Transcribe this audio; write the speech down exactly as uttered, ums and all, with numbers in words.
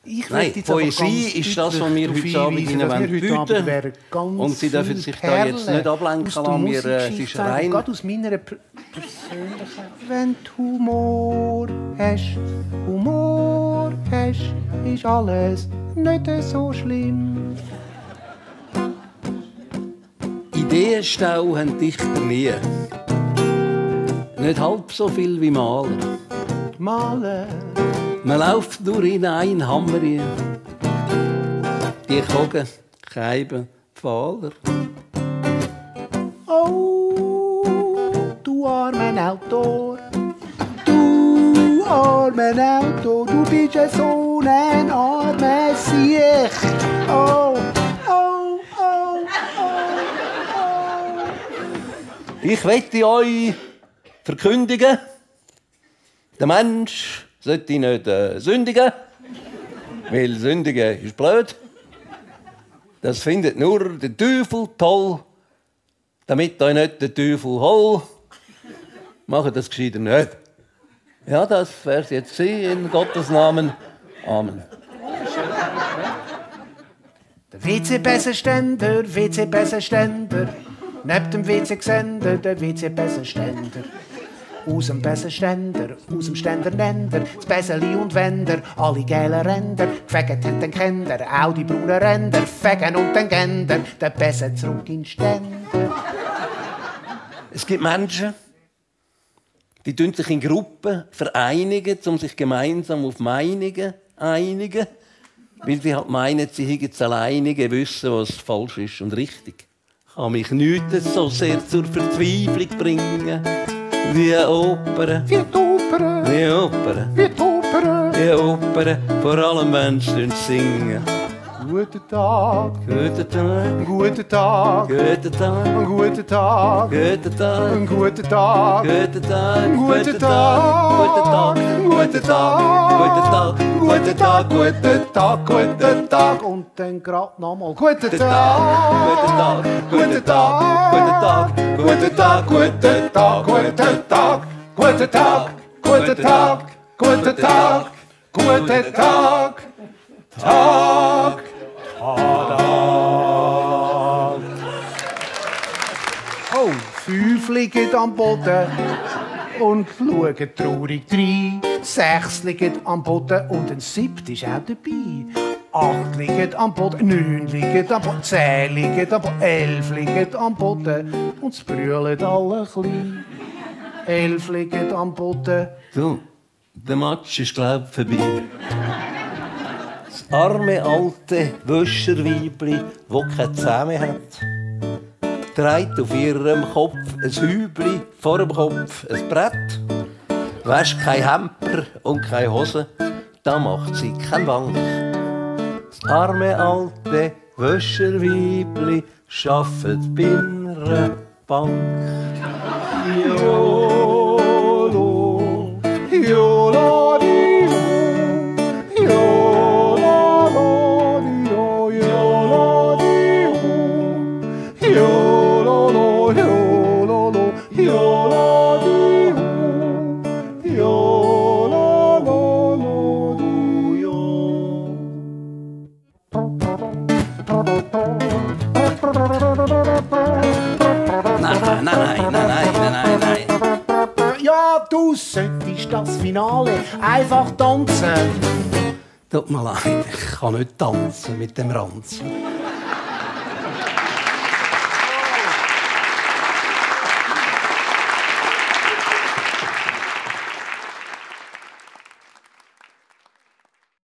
Ich Nein, Poesie ist das, was wir heute Abend Ihnen bieten wollen. Und Sie dürfen sich da jetzt nicht ablenken lassen. Wir, äh, es ist rein... Gerade aus meiner persönlichen... Wenn du Humor hast, Humor hast, ist alles nicht so schlimm. Ideenstau haben Dichter nie. Nicht halb so viel wie Maler. Malen. Man läuft nur in ein Hammer. Die Kogen, Scheiben, Pfahler. Oh, du armer Autor. Du armer Autor. Du bist ja so ein armer Sieg. Oh, oh, oh, oh, oh. Ich möchte euch verkündigen, der Mensch sollte nicht äh, sündigen, weil sündigen ist blöd. Das findet nur der Teufel toll. Damit euch nicht der Teufel holl, macht das gescheiter nicht. Ja, das wäre es jetzt in Gottes Namen. Amen. Der W C-Besserständer, W C-Besserständer. Neben dem W C-Gesender, der W C-Besserständer. Aus dem Besserständer, aus dem Ständerländer, das Besserli und Wender, alle gelben Ränder, gefegt haben den Kinder, auch die braunen Ränder, fegen und den Gänder, der Besser zurück in den Ständer. Es gibt Menschen, die sich in Gruppen vereinigen, um sich gemeinsam auf Meinungen einigen, weil sie halt meinen, sie hätten es alleinige wissen, was falsch ist und richtig. Kann mich nichts so sehr zur Verzweiflung bringen. Wie Oper, wie Oper, wie Oper, wie Oper, wie Oper, vor allem Menschen singen. Guten Tag, guten Tag, guten Tag, guten Tag, guten Tag, guten Tag, guten Tag, guten Tag, guten Tag, guten Tag, guten Tag, guten Tag, guten Tag und dann grad nochmal guten Tag, guten Tag, guten Tag, guten Tag, guten Tag, guten Tag, guten Tag, guten Tag, guten Tag, guten Tag, guten Tag, Tag, Tag. Oh, fünf liegen am Boden und schauen traurig rein. Sechs liegen am Boden und ein siebter ist auch dabei. Acht liegen am Boden, neun liegen am Boden, zehn liegen am Boden, elf liegen am Boden und es brüllen alle klein. Elf liegen am Boden. Du, der Match ist, glaub ich, vorbei. Das arme, alte Wäscherweibli, das keine Zähne hat, trägt auf ihrem Kopf ein Hübli, vor dem Kopf ein Brett, wäscht kein Hemper und keine Hose, da macht sie keinen Wank. Das arme, alte Wäscherweibli arbeitet bei einer Bank. Jolo, jolo, du solltest das Finale einfach tanzen. Tut mir leid, ich kann nicht tanzen mit dem Ranzen.